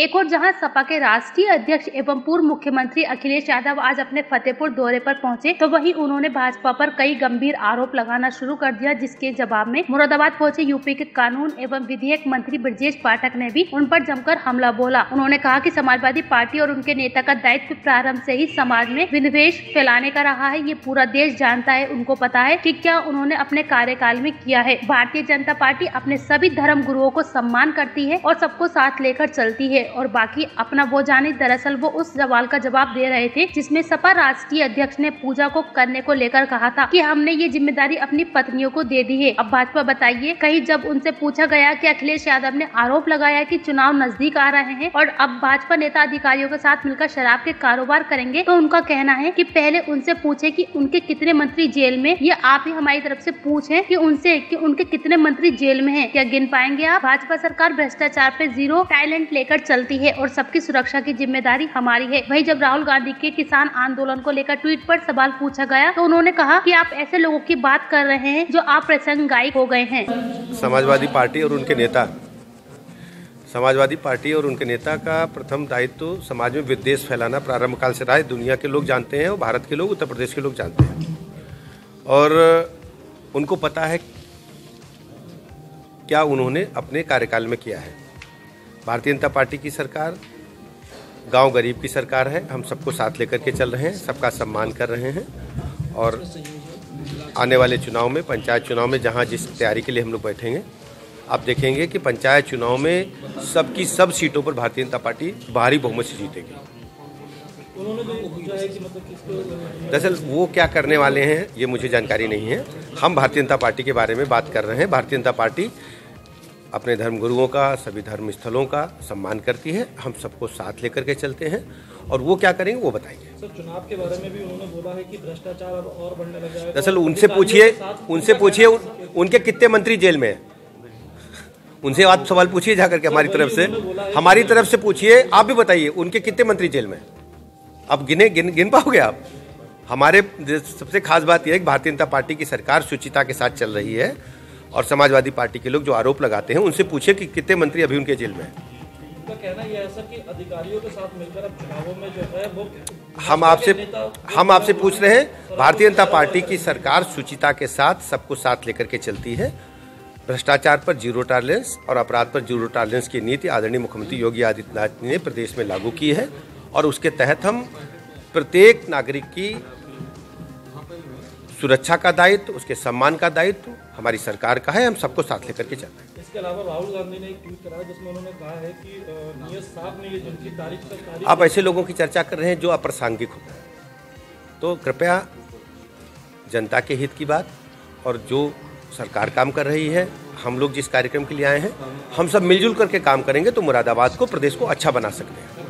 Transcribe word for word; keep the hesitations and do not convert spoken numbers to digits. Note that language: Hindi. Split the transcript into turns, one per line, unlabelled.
एक और जहां सपा के राष्ट्रीय अध्यक्ष एवं पूर्व मुख्यमंत्री अखिलेश यादव आज अपने फतेहपुर दौरे पर पहुंचे, तो वहीं उन्होंने भाजपा पर कई गंभीर आरोप लगाना शुरू कर दिया, जिसके जवाब में मुरादाबाद पहुंचे यूपी के कानून एवं विधेयक मंत्री ब्रजेश पाठक ने भी उन पर जमकर हमला बोला। उन्होंने कहा कि समाजवादी पार्टी और उनके नेता का दायित्व प्रारंभ से ही समाज में विद्वेष फैलाने का रहा है। ये पूरा देश जानता है, उनको पता है कि क्या उन्होंने अपने कार्यकाल में किया है। भारतीय जनता पार्टी अपने सभी धर्म गुरुओं को सम्मान करती है और सबको साथ लेकर चलती है, और बाकी अपना वो जाने। दरअसल वो उस सवाल का जवाब दे रहे थे जिसमें सपा राष्ट्रीय अध्यक्ष ने पूजा को करने को लेकर कहा था कि हमने ये जिम्मेदारी अपनी पत्नियों को दे दी है। अब भाजपा बताइए, कहीं जब उनसे पूछा गया कि अखिलेश यादव ने आरोप लगाया कि चुनाव नजदीक आ रहे हैं और अब भाजपा नेता अधिकारियों के साथ मिलकर शराब के कारोबार करेंगे, तो उनका कहना है कि पहले उनसे पूछे कि उनके कितने मंत्री जेल में। ये आप ही हमारी तरफ से पूछे कि उनसे कि उनके कितने मंत्री जेल में हैं, क्या गिन पाएंगे आप? भाजपा सरकार भ्रष्टाचार पे जीरो टैलेंट लेकर चलती है और सबकी सुरक्षा की जिम्मेदारी हमारी है। वहीं जब राहुल गांधी के किसान आंदोलन को लेकर ट्वीट पर सवाल पूछा गया, तो उन्होंने कहा कि आप ऐसे लोगों की बात कर रहे हैं जो अप्रासंगिक हो गए हैं।
समाजवादी पार्टी और उनके नेता समाजवादी पार्टी और उनके नेता का प्रथम दायित्व तो समाज में विद्वेष फैलाना प्रारंभ काल से रहा है। दुनिया के लोग जानते हैं और भारत के लोग, उत्तर प्रदेश के लोग जानते हैं, और उनको पता है क्या उन्होंने अपने कार्यकाल में किया है। भारतीय जनता पार्टी की सरकार गांव गरीब की सरकार है। हम सबको साथ लेकर के चल रहे हैं, सबका सम्मान कर रहे हैं, और आने वाले चुनाव में, पंचायत चुनाव में जहां जिस तैयारी के लिए हम लोग बैठेंगे, आप देखेंगे कि पंचायत चुनाव में सबकी सब सीटों पर भारतीय जनता पार्टी भारी बहुमत से जीतेगी। दरअसल वो क्या करने वाले हैं ये मुझे जानकारी नहीं है। हम भारतीय जनता पार्टी के बारे में बात कर रहे हैं। भारतीय जनता पार्टी अपने धर्म गुरुओं का, सभी धर्म स्थलों का सम्मान करती है। हम सबको साथ लेकर के चलते हैं, और वो क्या करेंगे वो बताएंगे।
सर, चुनाव के बारे में भी उन्होंने बोला है कि भ्रष्टाचार और बढ़ने लगा है।
दरअसल उनसे पूछिए उनसे पूछिए उनके कितने मंत्री जेल में हैं। उनसे आप सवाल पूछिए जाकर के, हमारी तरफ से हमारी तरफ से पूछिए। आप भी बताइए उनके कितने मंत्री जेल में। अब गिने गिन गिन पाओगे आप? हमारे सबसे खास बात यह है कि भारतीय जनता पार्टी की सरकार शुचिता के साथ चल रही है, और समाजवादी पार्टी के लोग जो आरोप लगाते हैं उनसे पूछिए कि कितने मंत्री अभी उनके जेल में हैं।
उनका कहना यह है सर कि अधिकारियों के साथ मिलकर अब चुनावों में जो है वो
हम आपसे हम आपसे पूछ रहे हैं। भारतीय जनता पार्टी की सरकार शुचिता के साथ सबको साथ लेकर के चलती है। भ्रष्टाचार पर जीरो टॉलरेंस और अपराध पर जीरो टॉलरेंस की नीति आदरणीय मुख्यमंत्री योगी आदित्यनाथ ने प्रदेश में लागू की है, और उसके तहत हम प्रत्येक नागरिक की सुरक्षा का दायित्व, उसके सम्मान का दायित्व हमारी सरकार का है। हम सबको साथ लेकर के चल रहे हैं।
इसके अलावा राहुल गांधी ने एक ट्वीट करा जिसमें उन्होंने कहा है कि नियत साहब ने ये जिनकी तारीख तक तारीख
आप ऐसे लोगों की चर्चा कर रहे हैं जो अप्रासंगिक हो, तो कृपया जनता के हित की बात, और जो सरकार काम कर रही है, हम लोग जिस कार्यक्रम के लिए आए हैं, हम सब मिलजुल करके काम करेंगे तो मुरादाबाद को, प्रदेश को अच्छा बना सकते हैं।